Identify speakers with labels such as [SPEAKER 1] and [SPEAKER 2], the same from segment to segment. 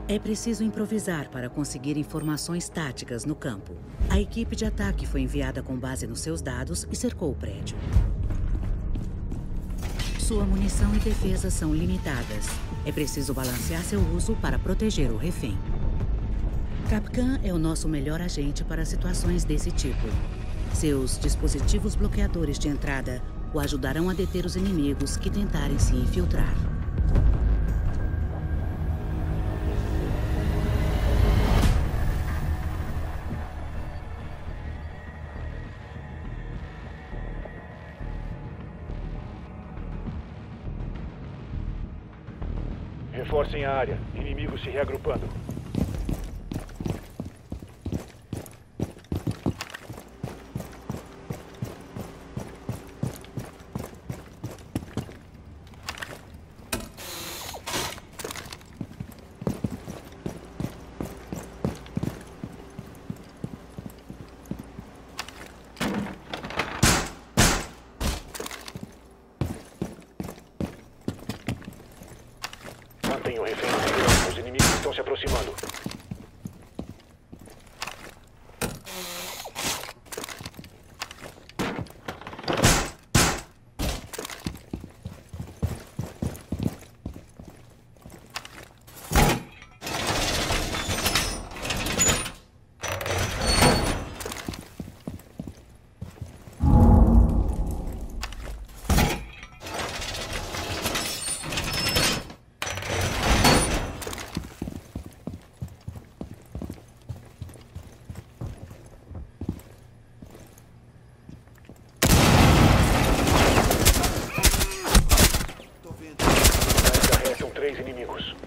[SPEAKER 1] É preciso improvisar para conseguir informações táticas no campo. A equipe de ataque foi enviada com base nos seus dados e cercou o prédio. Sua munição e defesa são limitadas. É preciso balancear seu uso para proteger o refém. Kapkan é o nosso melhor agente para situações desse tipo. Seus dispositivos bloqueadores de entrada o ajudarão a deter os inimigos que tentarem se infiltrar.
[SPEAKER 2] Reforcem a área. Inimigos se reagrupando. Mantenham o refém em segurança. Os inimigos estão se aproximando. Restam 3 inimigos.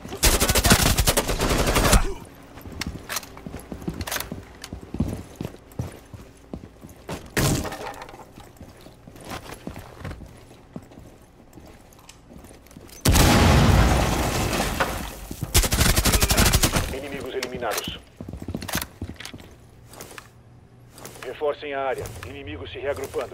[SPEAKER 2] Inimigos eliminados. Reforcem a área. Inimigos se reagrupando.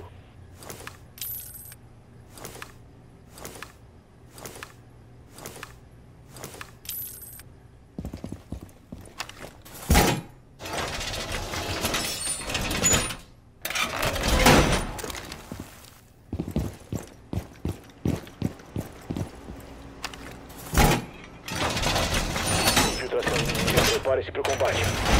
[SPEAKER 2] Infiltração inimiga. Prepare-se para o combate.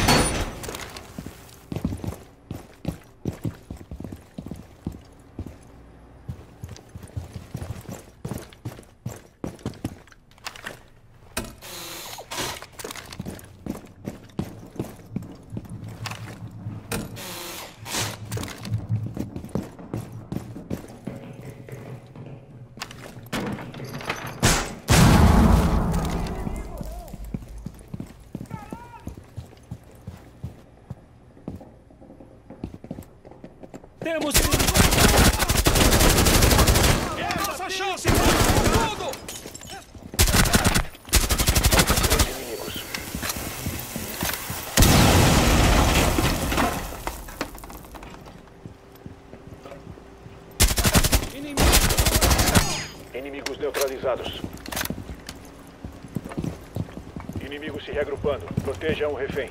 [SPEAKER 3] Temos essa chance! Tudo!
[SPEAKER 2] Inimigos. Inimigos neutralizados. Inimigos se reagrupando. Protejam o refém.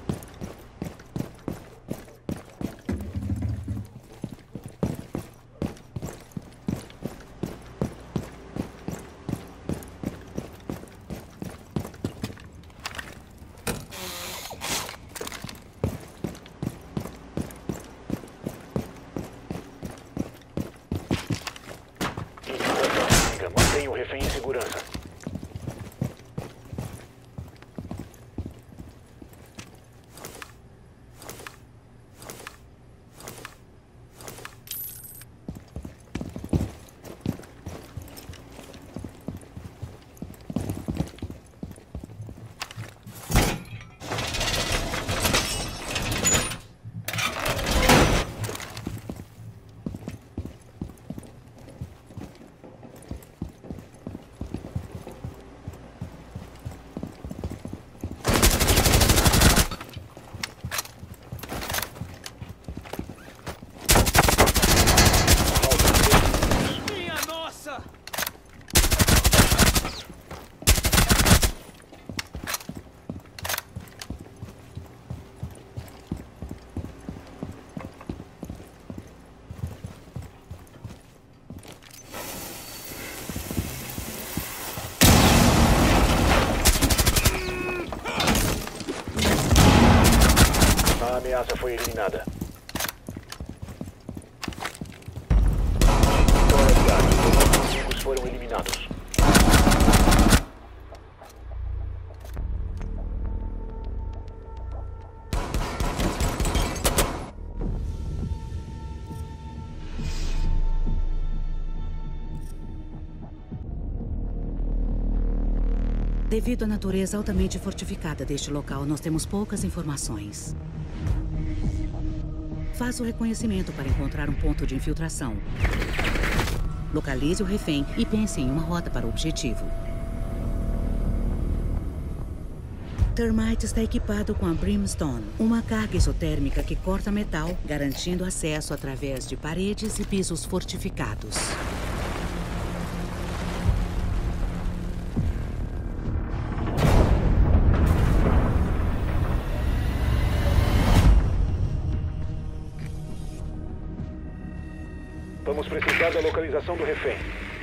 [SPEAKER 2] Mantenha o refém em segurança. ameaça foi eliminada. Os inimigos foram eliminados.
[SPEAKER 1] Devido à natureza altamente fortificada deste local, nós temos poucas informações. Faça o reconhecimento para encontrar um ponto de infiltração. Localize o refém e pense em uma rota para o objetivo. Termite está equipado com a Brimstone, uma carga isotérmica que corta metal, garantindo acesso através de paredes e pisos fortificados.
[SPEAKER 2] Vamos precisar da localização do refém.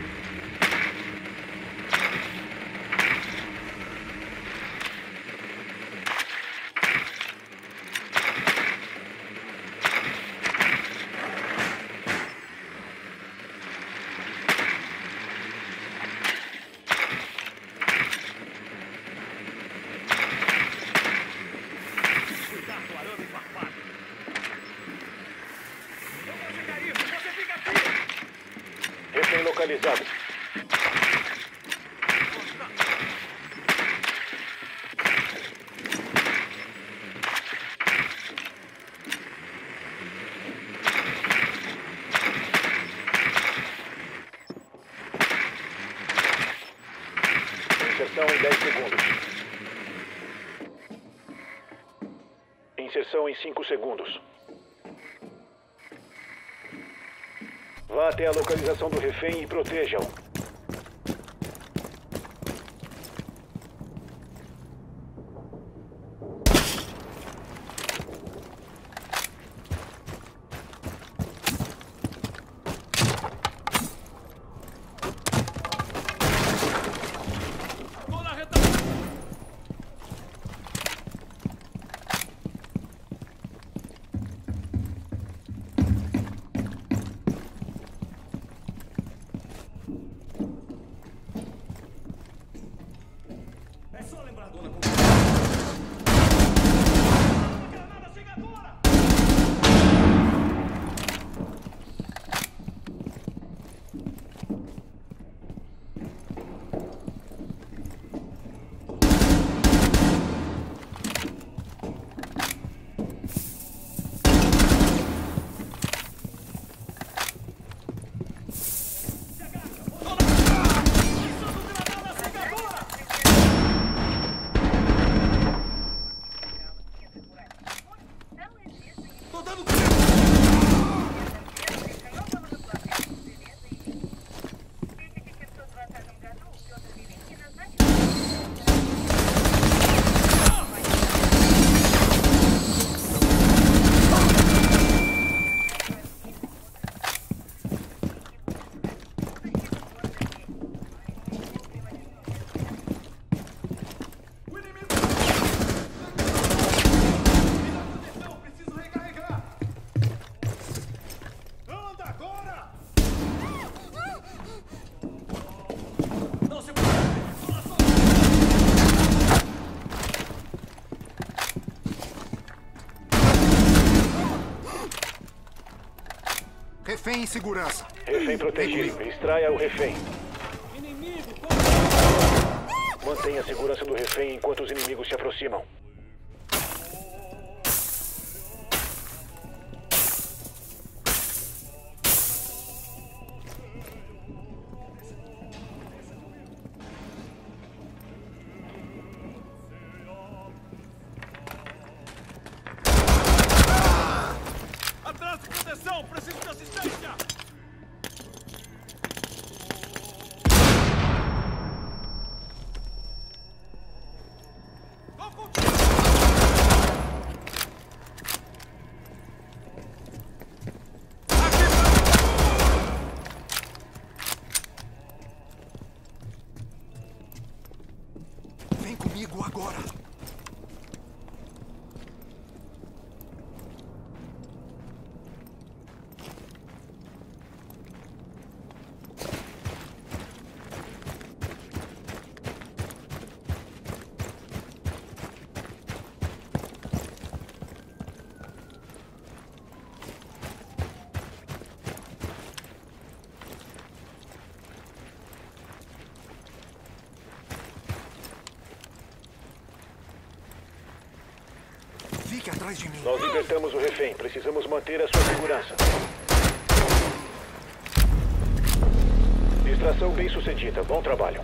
[SPEAKER 2] Refém localizado. Inserção em 10 segundos. Inserção em 5 segundos. Vá até a localização do refém e proteja-o.
[SPEAKER 3] Tô na retaguarda. É só lembrar, dona. Uma granada cegadora! Tô dando o inimigo! Preciso recarregar! Anda agora! Não se
[SPEAKER 4] Refém em segurança.
[SPEAKER 2] Refém protegido. Extraia o refém.
[SPEAKER 3] inimigo!
[SPEAKER 2] Mantenha a segurança do refém enquanto os inimigos se aproximam.
[SPEAKER 3] Atrás de proteção! Preciso de assistência! Vou contigo!
[SPEAKER 4] Vem comigo agora.
[SPEAKER 3] Fique atrás de mim.
[SPEAKER 2] Nós libertamos o refém. Precisamos manter a sua segurança. Distração bem sucedida. Bom trabalho.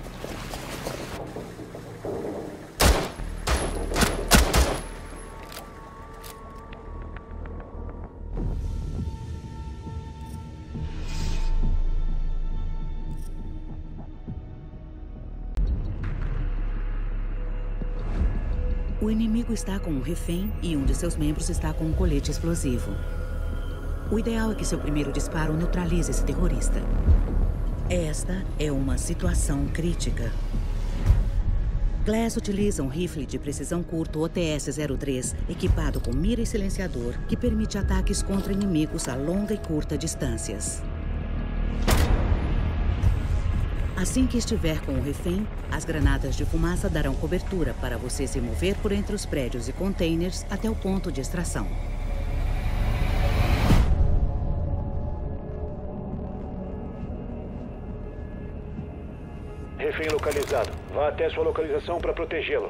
[SPEAKER 1] O inimigo está com um refém e um de seus membros está com um colete explosivo. O ideal é que seu primeiro disparo neutralize esse terrorista. Esta é uma situação crítica. Glass utiliza um rifle de precisão curta OTS-03 equipado com mira e silenciador que permite ataques contra inimigos a longa e curta distâncias. Assim que estiver com o refém, as granadas de fumaça darão cobertura para você se mover por entre os prédios e containers até o ponto de extração.
[SPEAKER 2] Refém localizado. Vá até sua localização para protegê-lo.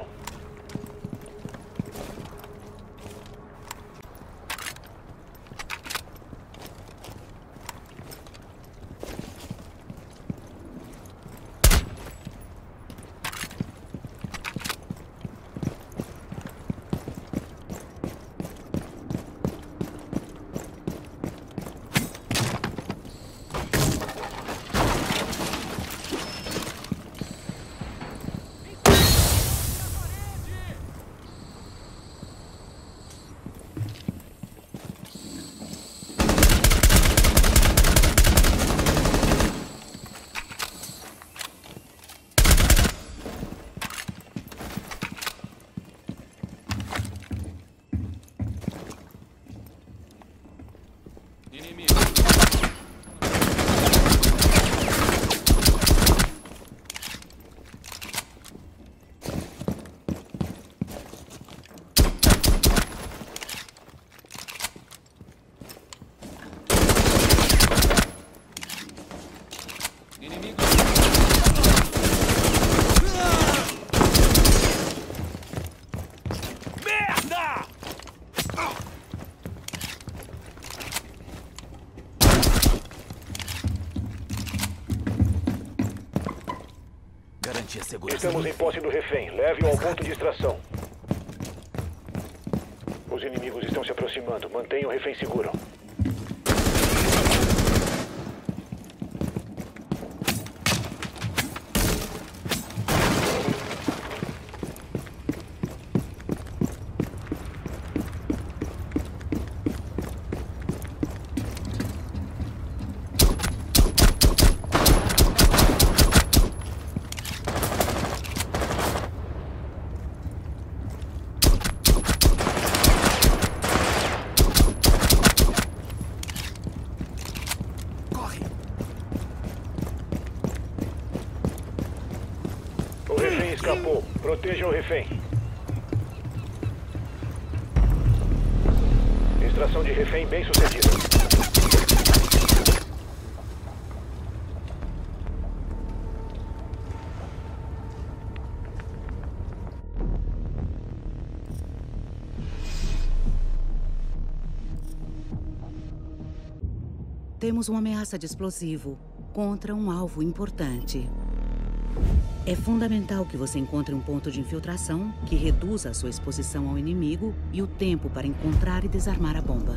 [SPEAKER 2] Estamos em posse do refém. Leve-o ao ponto de extração. Os inimigos estão se aproximando. Mantenha o refém seguro. Escapou. Proteja o refém. Extração de refém bem sucedida.
[SPEAKER 1] Temos uma ameaça de explosivo contra um alvo importante. É fundamental que você encontre um ponto de infiltração que reduza a sua exposição ao inimigo e o tempo para encontrar e desarmar a bomba.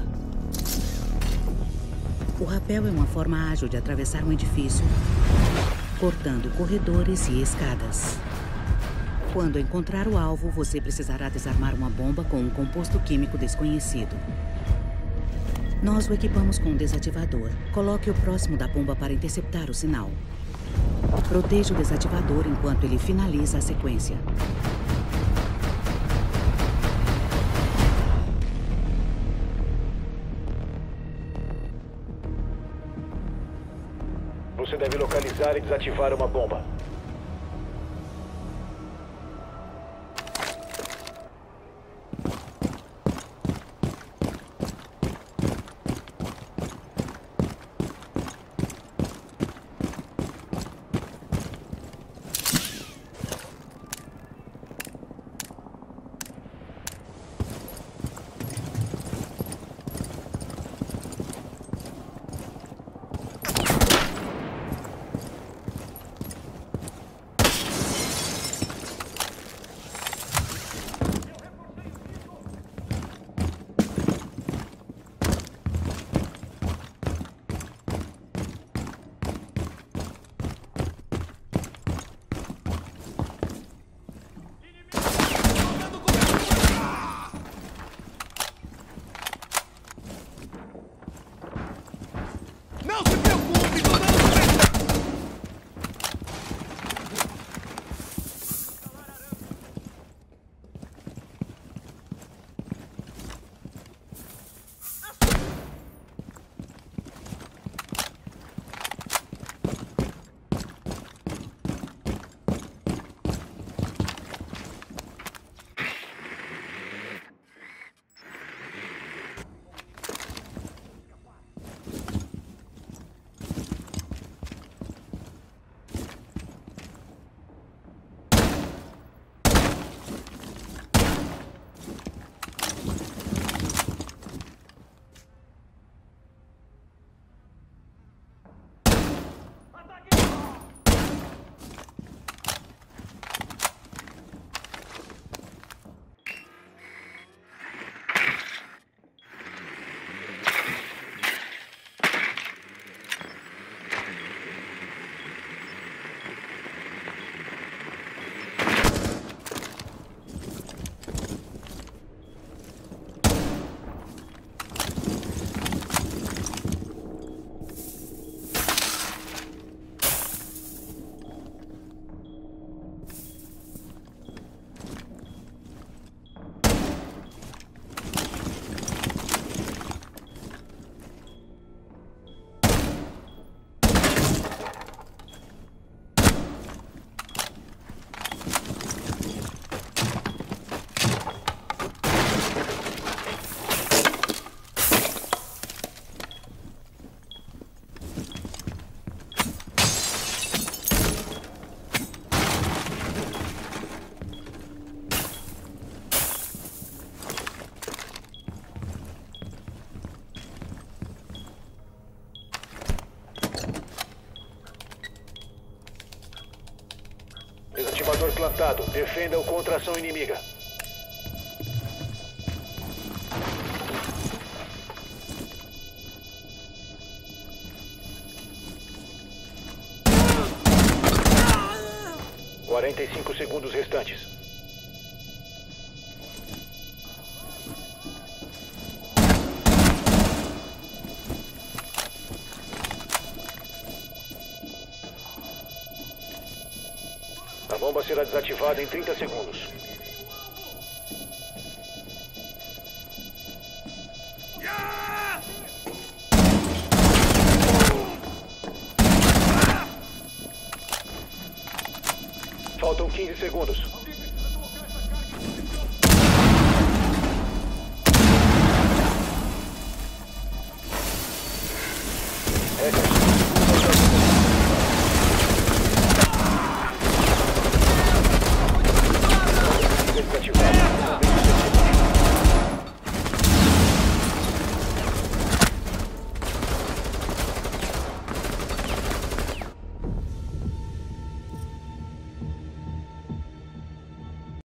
[SPEAKER 1] O rapel é uma forma ágil de atravessar um edifício, cortando corredores e escadas. Quando encontrar o alvo, você precisará desarmar uma bomba com um composto químico desconhecido. Nós o equipamos com um desativador. Coloque-o próximo da bomba para interceptar o sinal. Proteja o desativador enquanto ele finaliza a sequência.
[SPEAKER 2] Você deve localizar e desativar uma bomba. alertado. Defenda-o contra a ação inimiga. « 45 segundos restantes. A bomba será desativada em 30 segundos. Faltam 15 segundos. Essa é a